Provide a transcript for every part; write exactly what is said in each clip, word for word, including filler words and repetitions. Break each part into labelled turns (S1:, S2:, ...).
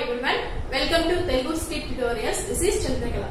S1: everyone, welcome to Telugu Skit Tutorials. This is Chandrakala.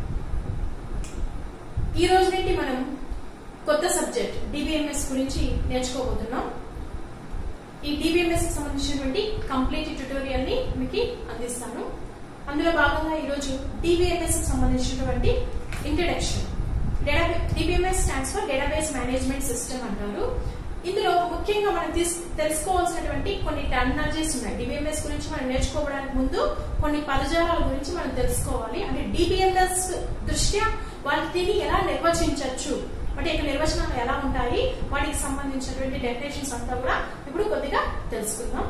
S1: ఈ రోజు నుండి మనం కొత్త subject D B M S గురించి నేర్చుకోబోతున్నాం. ఈ D B M S కి సంబంధించినటువంటి కంప్లీట్ ట్యుటోరియల్ ని మీకు అందిస్తాను. అందులో భాగంగా ఈ రోజు D B M S కి సంబంధించినటువంటి introduction. D B M S stands for Database Management System అంటారు. ఇందులో ముఖ్యంగా మనం తెలుసుకోవాల్సినటువంటి కొన్ని టర్మినాలజీస్ ఉన్నాయి. D B M S గురించి మనం నేర్చుకోవడానికి ముందు కొన్ని పదజాలాల గురించి మనం తెలుసుకోవాలి. అంటే D B M S దృష్ట్యా వాటిని ఎలా నిర్వచించవచ్చు, వాటి యొక్క నిర్వచనాలు ఎలా ఉంటాయి, వాటికి సంబంధించినటువంటి డెఫినేషన్స్ అంతా కూడా ఇప్పుడు కొద్దిగా తెలుసుకుందాం.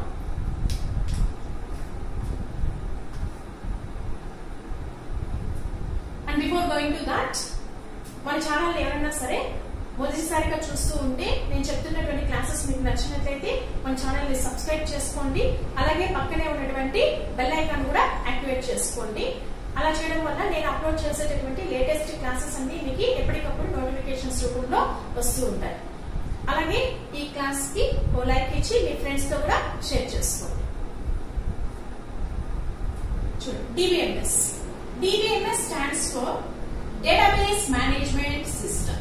S1: And before going to that, మన ఛానల్ ఎవరైనా సరే మొదటిసారిగా చూస్తూ ఉంటే నేను చెప్తున్నటువంటి క్లాసెస్ మీకు నచ్చినట్లయితే మన ఛానల్ ని సబ్స్క్రైబ్ చేసుకోండి. అలాగే పక్కనే ఉన్నటువంటి బెల్ ఐకాన్ కూడా యాక్టివేట్ చేసుకోండి. అలా చేయడం వల్ల నేను అప్లోడ్ చేసేటటువంటి లేటెస్ట్ క్లాసెస్ అన్ని మీకు ఎప్పటికప్పుడు నోటిఫికేషన్స్ రూపంలో వస్తూ ఉంటాయి. అలాగే ఈ క్లాస్ కి ఓ లైక్ ఇచ్చి మీ ఫ్రెండ్స్ తో కూడా షేర్ చేసుకోండి. చూడండి, D B M S. D B M S stands for Database Management System.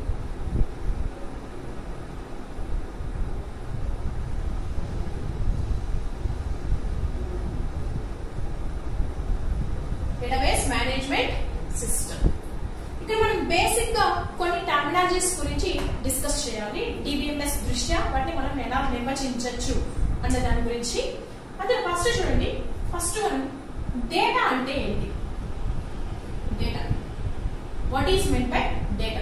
S1: Database management system. ఇక్కడ మనం బేసిక్ గా కొన్ని టర్మినాలజీస్ గురించి డిస్కస్ చేయాలి. D B M S దృష్ట్యా వాటిని మనం ఎలా నిర్వచించవచ్చు అన్న దాని గురించి. అదే ఫస్ట్ చూడండి, ఫస్ట్ మనం డేటా అంటే ఏంటి? Data, what is mean by data?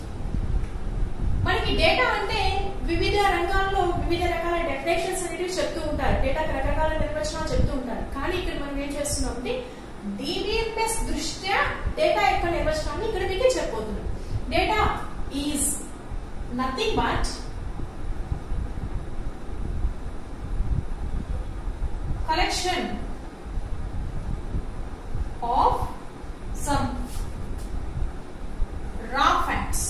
S1: మనకి డేటా అంటే వివిధ రంగాల్లో వివిధ రకాల డెఫినేషన్స్ అనేవి చెప్తూ ఉంటారు. డేటాకి రకరకాల నిర్వచనాలు చెప్తూ ఉంటారు. కానీ ఇక్కడ మనం ఏం చేస్తున్నాం అంటే D B M S దృష్ట్యా డేటా యొక్క నిర్వచనాన్ని ఇక్కడ మీకు చెప్పబోతున్నాం. Data is nothing but collection of some raw facts.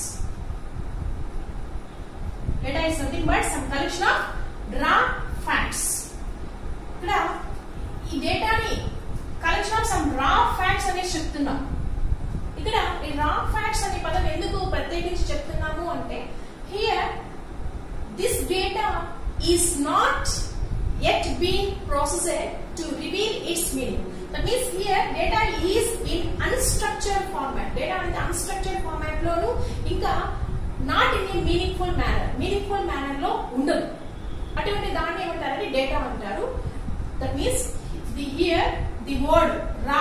S1: Data is nothing but some collection of raw facts. ఇక్కడ ఈ డేటాని collection of some raw facts అనేది చెప్తున్నాం. ఇక్కడ ఈ రా ఫ్యాక్ట్స్ అనే పదం ఎందుకు ప్రత్యేకించి చెప్తున్నాము అంటే, here this data is not yet been processed to reveal its meaning. That means here data is in unstructured format. Data అనేది unstructured format లోను ఇంకా not in a meaningful manner. meaningful manner లో ఉండదు. అటువంటి దాన్ని ఏమంటారంటే డేటా అంటారు. That means the here the word ra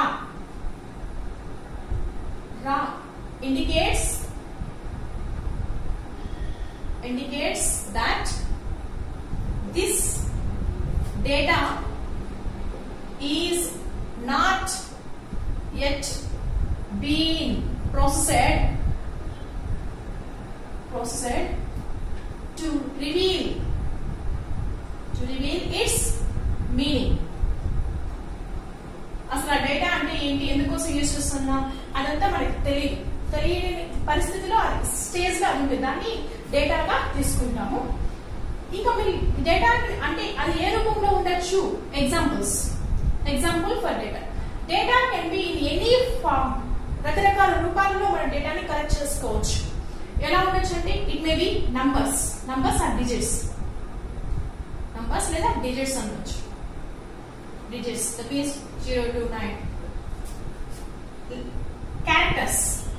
S1: ra indicates indicates that this data is not yet being processed processed to reveal to reveal its meaning. అసలు data అంటే ఏంటి, ఎందుకోసం యూజ్ చేస్తున్నాం అదంతా మనకి తెలియదు. తెలియని పరిస్థితిలో స్టేజ్ లో ఉంటుంది, దాన్ని డేటాగా తీసుకుంటాము. ఇంకా మీరు డేటా అంటే అది ఏ రూపంలో ఉండొచ్చు? Examples. Example for data. Data can be in any form. రకరకాల రూపాలలో మనం డేటాని కలెక్ట్ చేసుకోవచ్చు. ఎలా ఉండొచ్చు అంటే it may be numbers. Numbers or digits. Numbers లేదా డిజిట్స్ అనొచ్చు. Digits that means zero to nine. Characters,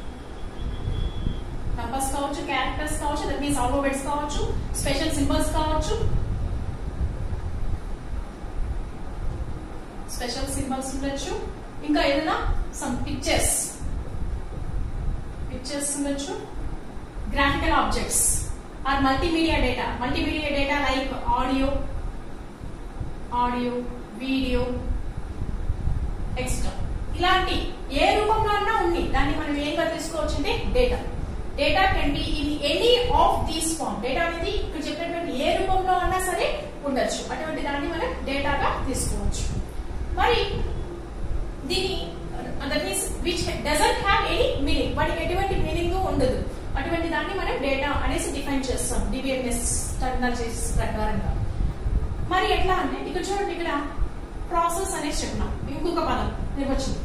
S1: numbers కావచ్చు, క్యారెక్టర్స్ కావచ్చు, దట్ మీన్స్ ఆల్ఫాబెట్స్ కావచ్చు, స్పెషల్ సింబల్స్ కావచ్చు, స్పెషల్ సింబల్స్ ఉండొచ్చు. ఇంకా ఏదైనా సమ్ పిక్చర్స్ పిక్చర్స్ ఉండొచ్చు. Graphical objects or multimedia data. Multimedia data like audio audio video etcetera. ఇలాంటి ఏ రూపంలో అన్నా ఉంది, దాన్ని మనం ఏంగా తీసుకోవచ్చు అంటే data. Data can be in any of these form. డేటా అనేది ఇక్కడ చెప్పినటువంటి ఏ రూపంలో అన్నా సరే ఉండొచ్చు. అటువంటి దాన్ని మనం డేటాగా తీసుకోవచ్చు. మరి దీని that means which doesn't have any meaning, వాటికి ఎటువంటి మీనింగ్ ఉండదు. అటువంటి దాన్ని మనం డేటా అనేసి డిఫైన్ చేస్తాం D B M S terminologies ప్రకారంగా. మరి ఎట్లా అంటే ఇక్కడ చూడండి, ఇక్కడ ప్రాసెస్ అనేది చెప్పినాం. ఇంకొక పదం నిర్వచనం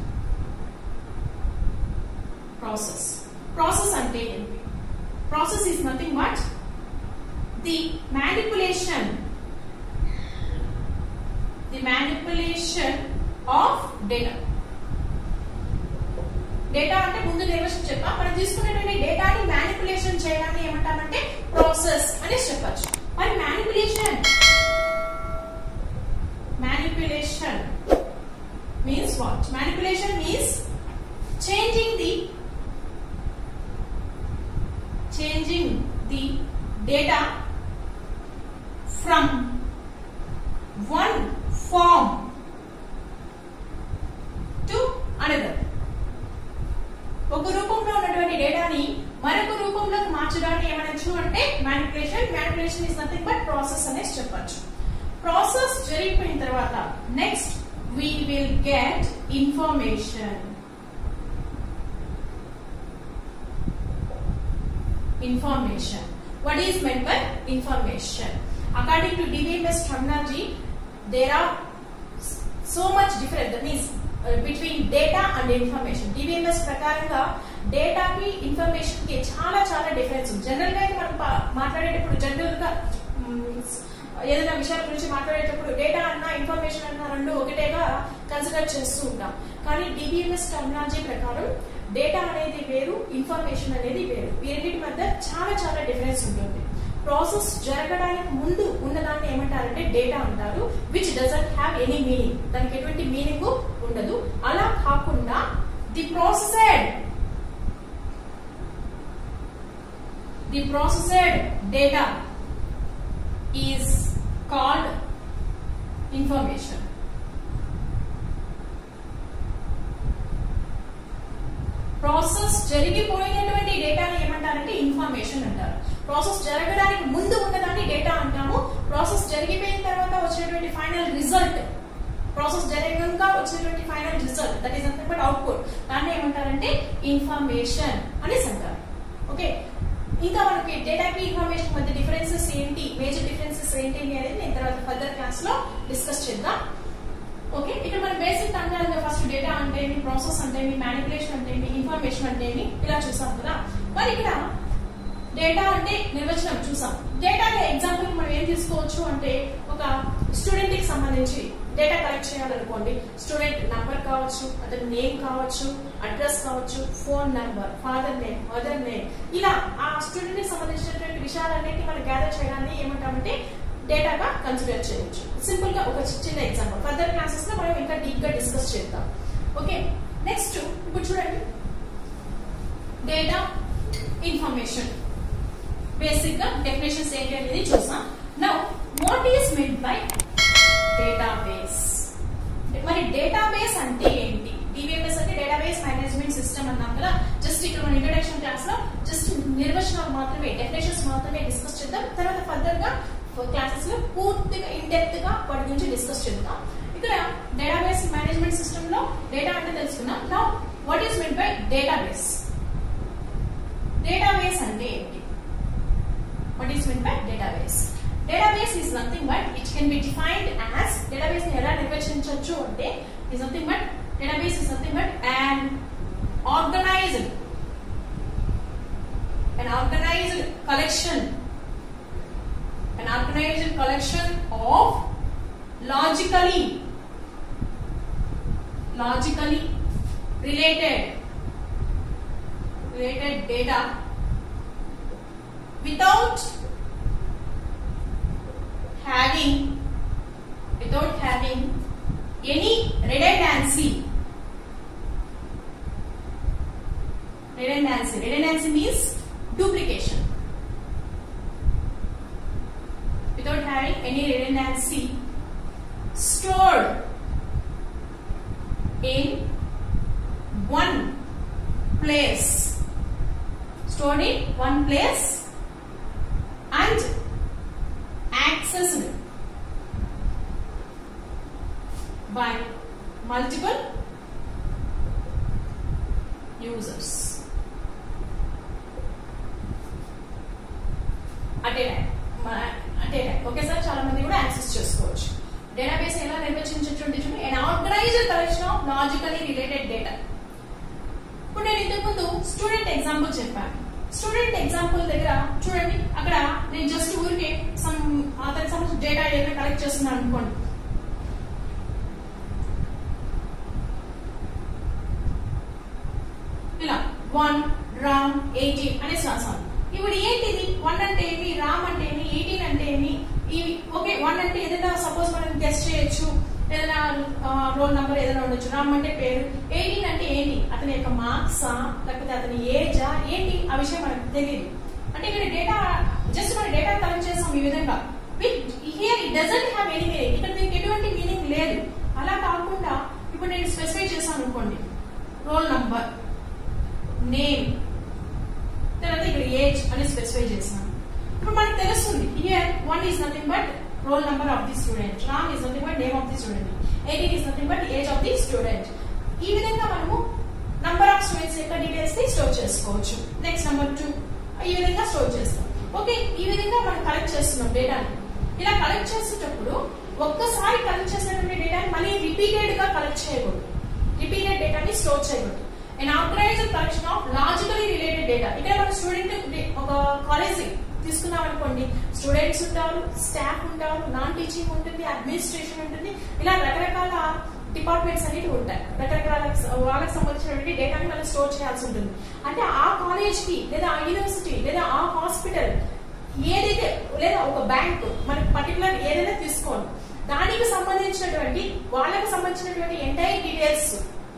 S1: ప్రాసెస్. ప్రాసెస్ అంటే ఏంటి? Process is nothing but the manipulation the manipulation of data. Data అంటే ముందు నిర్వచనం చెప్పా, మనం తీసుకున్నటువంటి డేటాని మ్యానిపులేషన్ చేయడాన్ని ఏమంటామంటే ప్రాసెస్ అని చెప్పచ్చు. మరి manipulation manipulation means what? Manipulation means changing the changing the data from one form to another. ఒక రూపంలో ఉన్నటువంటి డేటాని మరొక రూపంలోకి మార్చడాన్ని ఏమనొచ్చు అంటే manipulation. Manipulation is nothing but process అనేసి చెప్పొచ్చు. ప్రాసెస్ జరిగిపోయిన తర్వాత next we will get information. Information. What is meant by information? According to D B M S terminology, there are so much difference. That means uh, between data and information. D B M S ప్రకారంగా data కి information కి చాలా చాలా difference ఉంది. General గా మనం మాట్లాడేటప్పుడు general గా ఏదైనా విషయాల గురించి మాట్లాడేటప్పుడు డేటా అన్నా ఇన్ఫర్మేషన్ అన్నా రెండు ఒకటేగా కన్సిడర్ చేస్తూ ఉంటాం. కానీ D B M S terminology ప్రకారం డేటా అనేది వేరు, ఇన్ఫర్మేషన్ అనేది వేరు. వీరింటి మధ్య చాలా చాలా డిఫరెన్స్ ఉంటుంది. ప్రాసెస్ జరగడానికి ముందు ఉన్నదాన్ని ఏమంటారంటే డేటా అంటారు, which doesn't have any meaning. దానికి ఎటువంటి మీనింగ్ ఉండదు. అలా కాకుండా the processed the processed data is called information. Process జరిగిపోయినటువంటి డేటాని ఏమంటారంటే ఇన్ఫర్మేషన్ అంటారు. ప్రాసెస్ జరగడానికి ముందు ఉన్నదాన్ని డేటా అంటాము. ప్రాసెస్ జరిగిపోయిన తర్వాత వచ్చేటువంటి ఫైనల్ రిజల్ట్, ప్రాసెస్ జరిగాక వచ్చేటువంటి final result, that is nothing but output, దాన్ని ఏమంటారంటే ఇన్ఫర్మేషన్ అనేసి అంటారు. ఓకే, ఇంకా మనకి డేటాకి ఇన్ఫర్మేషన్ మధ్య డిఫరెన్సెస్ ఏంటి, మేజర్ డిఫరెన్సెస్ ఏంటి అనేది నేను తర్వాత ఫర్దర్ క్లాస్ లో డిస్కస్ చేద్దాం. ఓకే, ఇక్కడ మన బేసిక్ అంటారు ఫస్ట్ డేటా అంటే ఏమి, ప్రాసెస్ అంటే ఏమి, మ్యానిపులేషన్ అంటే ఏమి, ఇన్ఫర్మేషన్ అంటే ఏమి, ఇలా చూసాం కదా. మరి ఇక్కడ డేటా అంటే నిర్వచనం చూసాం. డేటా ఎగ్జాంపుల్ మనం ఏం తీసుకోవచ్చు అంటే ఒక స్టూడెంట్ కి సంబంధించి డేటా కలెక్ట్ చేయాలనుకోండి. స్టూడెంట్ నంబర్ కావచ్చు, అతని నేమ్ కావచ్చు, అడ్రస్ కావచ్చు, phone number, father name, mother name, ఇలా ఆ స్టూడెంట్ కి సంబంధించినటువంటి విషయాలన్నింటినీ మనం గ్యాదర్ చేయడాన్ని ఏమంటామంటే డేటాగా కన్సిడర్ చేయొచ్చు. సింపుల్ గా ఒక చిన్న ఎగ్జాంపుల్ ఫర్దర్ క్లాసెస్ లో మనం ఇంకా డీప్ గా డిస్కస్ చేద్దాం. ఓకే, నెక్స్ట్ ఇప్పుడు చూడండి డేటా ఇన్ఫర్మేషన్ బేసిక్ గా డెఫినేషన్స్ ఏంటి అనేది చూసాం. Now what is mean by database? మరి డేటాబేస్ అంటే ఏంటి? D B M S అంటే డేటాబేస్ మేనేజ్మెంట్ సిస్టమ్ అన్నాం కదా. జస్ట్ ఇక్కడ మన ఇంట్రడక్షన్ క్లాస్ లో జస్ట్ నిర్వచనాలు మాత్రమే, డెఫినేషన్స్ మాత్రమే డిస్కస్ చేద్దాం. తర్వాత ఫర్దర్ గా క్లాసెస్ లో పూర్తిగా ఇన్ డెప్త్ గా వాటి గురించి డిస్కస్ చేద్దాం. ఇక్కడ డేటాబేస్ మేనేజ్మెంట్ సిస్టమ్ లో డేటా అంటే తెలుసుకున్నాం. Now what is mean by database? Database అంటే ఏంటి? What is mean by database? Database is nothing but it can be defined as, database ని ఎలా నిర్వచించవచ్చు అంటే is nothing but database is nothing but an organized an organized collection an organized collection of logically logically related related data without having without having any redundancy. Redundancy redundancy means duplication. Without having any redundancy, stored in one place stored in one place and accessed by multiple users at a time. అంటే okay sir, చాలా మంది కూడా access చేసుకోవచ్చు. Database ఎలా నిర్వచించవచ్చు? an organized collection of logically related data. ఇప్పుడు నేను ఇంతకు ముందు స్టూడెంట్ ఎగ్జాంపుల్ చెప్పాను. స్టూడెంట్ ఎగ్జాంపుల్ దగ్గర చూడండి, అక్కడ నేను జస్ట్ ఊరికే సమ్ అతనికి సంబంధించిన డేటా ఏదైనా కలెక్ట్ చేస్తున్నాను అనుకోండి. ఇలా వన్ రామ్ ఎయిటీన్ అనేసి రాసాను. ఇప్పుడు ఏంటిది, వన్ అంటే ఏమి, రామ్ అంటే ఏమి, ఎయిటీన్ అంటే ఏమి, ఇవి ఓకే. వన్ అంటే ఏదైనా సపోజ్ మనం గెస్ట్ చేయొచ్చు, ఏదైనా రోల్ నంబర్ ఏదైనా ఉండొచ్చు. రామ్ అంటే పేరు, ఎయిటీన్ అంటే ఏంటి, అతని యొక్క మార్క్సా లేకపోతే అతని ఏజా ఏంటి, ఆ విషయం మనకు తెలియదు. అంటే ఇక్కడ డేటా జస్ట్ మనం డేటా కలెక్ట్ చేస్తాం ఈ విధంగా. Here it doesn't have any meaning, ఇక్కడ దీనికి ఎటువంటి మీనింగ్ లేదు. అలా కాకుండా ఇప్పుడు నేను స్పెసిఫై చేశాను అనుకోండి, రోల్ నంబర్, నేమ్, తర్వాత ఇక్కడ ఏజ్ అని స్పెసిఫై చేశాను. ఇప్పుడు మనకు తెలుస్తుంది here one is nothing but roll number of the student, Ram is nothing but name of the student, eighteen is nothing but age of the student. ఈ విధంగా మనము నంబర్ ఆఫ్ స్టూడెంట్స్ యొక్క details ని store చేసుకోవచ్చు. Next number two, ఈ విధంగా store చేస్తాం. Okay, ఈ విధంగా మనం కలెక్ట్ చేస్తున్నాం డేటాని. ఇలా కలెక్ట్ చేసేటప్పుడు ఒక్కసారి కలెక్ట్ చేసినటువంటి డేటాని మళ్ళీ రిపీటెడ్ గా కలెక్ట్ చేయకూడదు, రిపీటెడ్ డేటాని స్టోర్ చేయకూడదు. an organized collection of logically related data. ఇక్కడ మన స్టూడెంట్ ఒక కాలేజ్ తీసుకున్నాం అనుకోండి, స్టూడెంట్స్ ఉంటారు, స్టాఫ్ ఉంటారు, నాన్ టీచింగ్ ఉంటుంది, అడ్మినిస్ట్రేషన్ ఉంటుంది, ఇలా రకరకాల డిపార్ట్మెంట్స్ అనేవి ఉంటాయి. రకరకాల వాళ్ళకి సంబంధించినటువంటి డేటాని మనం స్టోర్ చేయాల్సి ఉంటుంది. అంటే ఆ కాలేజ్ కి లేదా ఆ యూనివర్సిటీ లేదా ఆ హాస్పిటల్ ఏదైతే లేదా ఒక బ్యాంక్ మనకి పర్టికులర్ ఏదైనా తీసుకోండి, దానికి సంబంధించినటువంటి వాళ్ళకి సంబంధించినటువంటి ఎంటైర్ డీటెయిల్స్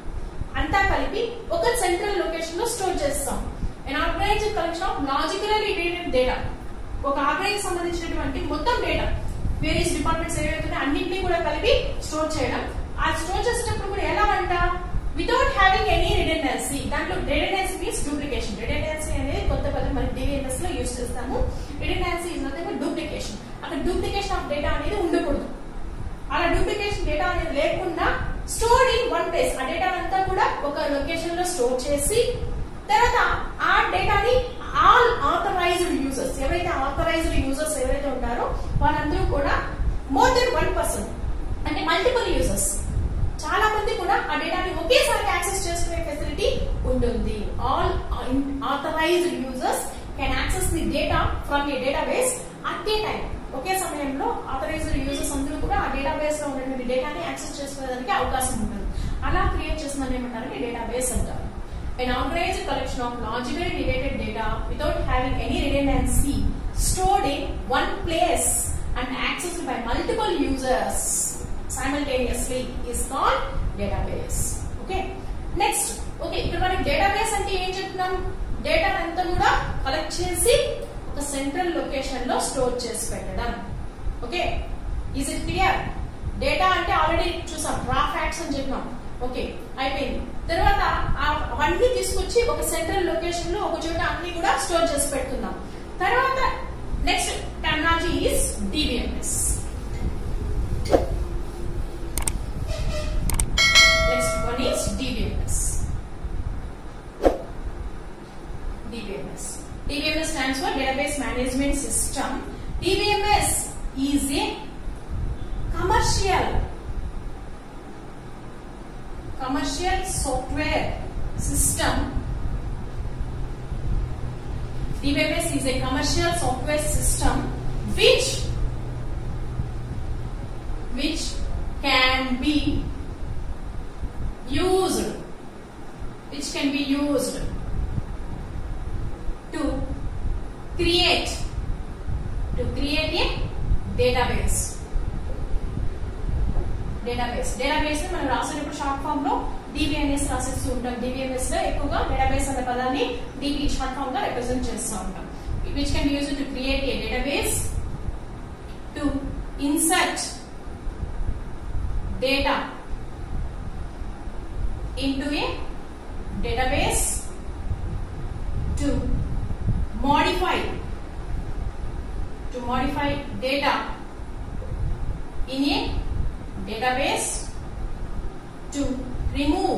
S1: అంతా కలిపి ఒక సెంట్రల్ లొకేషన్ లో స్టోర్ చేస్తాం. an organized collection of logically related data. ఒక ఆర్గనైజ్ సంబంధించినటువంటి మొత్తం డేటా వేరియస్ డిపార్ట్మెంట్స్ ఏవైతే అన్నింటినీ కూడా కలిపి స్టోర్ చేయడం. ఆ స్టోర్ చేసేటప్పుడు కూడా ఎలా అంట, వితౌట్ హ్యావింగ్ ఎనీ రిడెండెన్సీ. దాంట్లో రిడెండెన్సీ మీన్స్ డూప్లికేషన్. రిడెండెన్సీ అనేది కొత్త పదం మరి డివిఎంఎస్ లో యూజ్ చేస్తాము. Redundancy is nothing but duplication. అక్కడ డూప్లికేషన్ ఆఫ్ డేటా అనేది ఉండకూడదు. అలా డూప్లికేషన్ డేటా అనేది లేకుండా స్టోర్డ్ ఇన్ వన్ ప్లేస్, ఆ డేటా అంతా కూడా ఒక లొకేషన్ లో స్టోర్ చేసి తర్వాత ఆ డేటాని ఆల్ ఆథరైజ్డ్ యూజర్స్, ఎవరైతే ఆథరైజ్డ్ యూజర్స్ ఎవరైతే ఉంటారో వాళ్ళందరూ కూడా మోర్ దెన్ వన్ పర్సన్ అంటే మల్టిపుల్ యూజర్స్, చాలా మంది కూడా ఆ డేటాని ఒకేసారి యాక్సెస్ చేసుకునే ఫెసిలిటీ ఉంటుంది. All authorized users can access the data from a database at a time. ఒకే సమయంలో ఆథరైజ్డ్ యూజర్స్ అందరూ కూడా ఆ డేటాబేస్ లో ఉన్నటువంటి డేటాని యాక్సెస్ చేసుకునేదానికి అవకాశం ఉంటుంది. అలా క్రియేట్ చేసిన ఏమంటారంటే డేటాబేస్ అంటారు. An organized collection of logically related data without having any redundancy, stored in one place and accessed by multiple users simultaneously is called database. Okay. Next, okay, ఇక్కడ మనకి database అంటే ఏం చెప్తున్నాం, డేటా అంతా కూడా కలెక్ట్ చేసి ఒక సెంట్రల్ లొకేషన్ లో స్టోర్ చేసి పెట్టడం. Okay, is it clear? Data అంటే ఆల్రెడీ చూసాం, రా ఫ్యాక్ట్స్ అని చెప్పినాం. ఓకే, అయిపోయింది. తర్వాత అవన్నీ తీసుకొచ్చి ఒక సెంట్రల్ లొకేషన్ లో ఒక చోట అన్ని కూడా స్టోర్ చేసి పెడుతున్నాం. తర్వాత next technology is DBMS. Next one is DBMS. DBMS DBMS stands for Database Management System. D B M S is a commercial commercial software system. D B M S is a commercial software system which which can be used which can be used to create to create a database. Database database మనం రాసేటప్పుడు short form లో DBMS రాసేస్తూ ఉంటాం. DBMS లో ఎక్కువగా database అనే పదాన్ని DB short form గా రిప్రజెంట్ చేస్తూ ఉంటాం. Which can be used to create a database, to insert data into a database, to modify to modify data in a database, to remove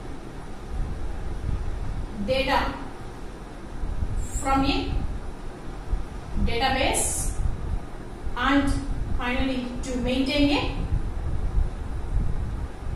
S1: data from a database, and finally to maintain a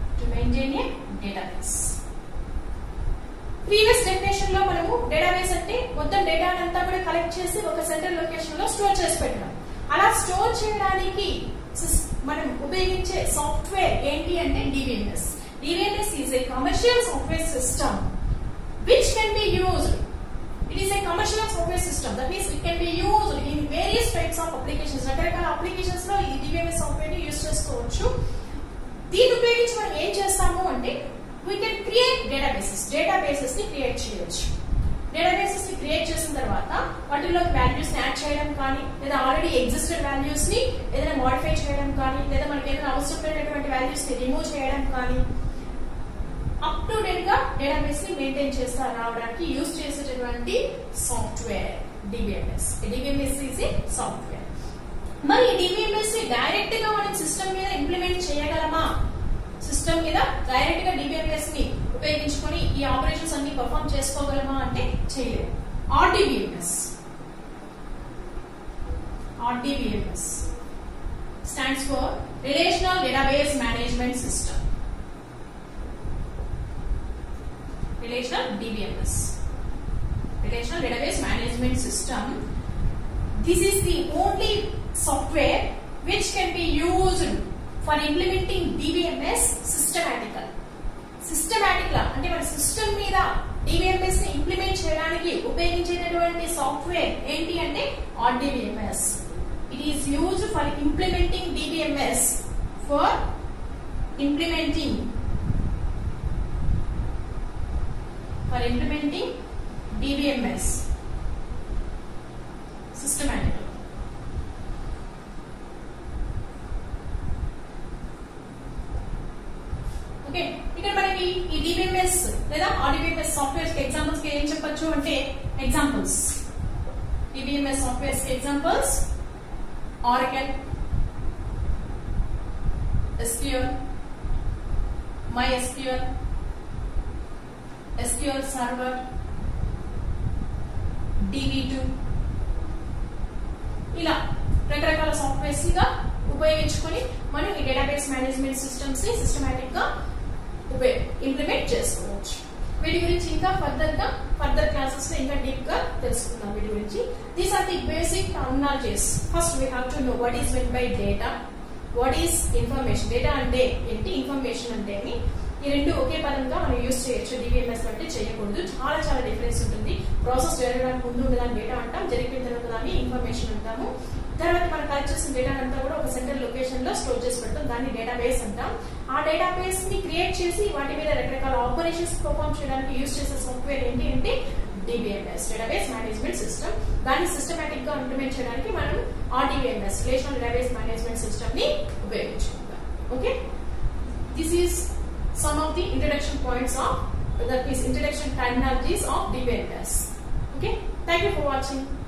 S1: maintain a database. Previous definition లో మనము database అంటే మొత్తం data అంతా కూడా collect చేసి ఒక central location లో store చేసి పెట్టడం. అలా స్టోర్ చేయడానికి మనం ఉపయోగించే సాఫ్ట్వేర్ ఏంటి అంటే DBMS. DBMS is a commercial software system which can be used. It is a commercial software system, that means it can be used in various types of applications. రకరకాల applications లో ఈ DBMS software ని use చేసుకోవచ్చు. దీన్ని ఉపయోగించి మనం ఏం చేస్తాము అంటే we can create databases. Databases ని క్రియేట్ చేయొచ్చు. డేటాబేసెస్ ని క్రియేట్ చేసిన తర్వాత వాటిలో వాల్యూస్ ని యాడ్ చేయడం కానీ, లేదా ఆల్రెడీ ఎగ్జిస్టెడ్ వాల్యూస్ ని ఏదైనా మోడిఫై చేయడం కానీ, లేదా మనకి ఏదైనా అవసరం లేనటువంటి వాల్యూస్ ని రిమూవ్ చేయడం కానీ, అప్ టు డేట్ గా డేటాబేస్ ని మెయింటైన్ చేస్తా రావడానికి యూజ్ చేసేటటువంటి software DBMS. DBMS is a software. మరి డిబిఎంఎస్ ని డైరెక్ట్ గా మనం సిస్టమ్ మీద ఇంప్లిమెంట్ చేయగలమా? సిస్టమ్ మీద డైరెక్ట్ గా డిబిఎంఎస్ ని ఉపయోగించుకొని ఈ ఆపరేషన్స్ అన్ని పర్ఫామ్ చేసుకోగలమా అంటే చేయలేము. RDBMS RDBMS stands for relational database management system. Relational D B M S, Relational Database Management System. This is the only software which can be used for implementing D B M S systematically. Systematically అంటే మన system మీద D B M S ని implement చేయడానికి ఉపయోగించేటటువంటి software ఏంటి అంటే R D B M S. It is used for implementing D B M S for implementing for implementing D B M S systematically. Okay, ఇక్కడ మనకి ఈ D B M S లేదా R D B M S softwares కి examples కి ఏం చెప్పొచ్చు అంటే examples D B M S softwares కి examples Oracle, S Q L, MySQL, S Q L Server, D B two, ఇలా రకరకాల సాఫ్ట్వేర్స్ గా ఉపయోగించుకొని మనం ఈ డేటాబేస్ మేనేజ్మెంట్ సిస్టమ్స్ ని సిస్టమాటిక్ గా ఇంప్లిమెంట్ చేసుకోవచ్చు. వీటి గురించి ఇంకా ఫర్దర్ గా ఫర్దర్ క్లాసెస్ లో ఇంకా డీప్ గా తెలుసుకుందాం వీటి గురించి. These are the basic terminologies. First we have to know what is meant by data, what is information. Data అంటే ఏంటి, ఇన్ఫర్మేషన్ అంటే ఏమి, ఈ రెండు ఒకే పదంగా మనం యూజ్ చేయొచ్చు. డిబిఎంఎస్ అంటే చేయకూడదు, చాలా చాలా డిఫరెన్స్ ఉంటుంది. ప్రాసెస్ జరగడానికి ముందు ఉన్నదాన్ని డేటా అంటాం, జరిగిన తర్వాత దాన్ని ఇన్ఫర్మేషన్ అంటాము. తర్వాత మనం కలెక్ట్ చేసిన డేటా అంతా కూడా ఒక సెంట్రల్ లొకేషన్ లో స్టోర్ చేసి పెడతాం, దాన్ని డేటాబేస్ అంటాం. ఆ డేటాబేస్ ని క్రియేట్ చేసి వాటి మీద రకరకాల ఆపరేషన్స్ పర్ఫామ్ చేయడానికి యూజ్ చేసే సాఫ్ట్వేర్ ఏంటి అంటే డిబిఎంఎస్, డేటాబేస్ మేనేజ్మెంట్ సిస్టమ్. దాన్ని సిస్టమాటిక్ గా ఇంప్లిమెంట్ చేయడానికి మనం RDBMS, relational database management system ని ఉపయోగించుకుంటాం. Okay, this is some of the introduction points of, that is introduction terminologies of D B M S. Okay, thank you for watching.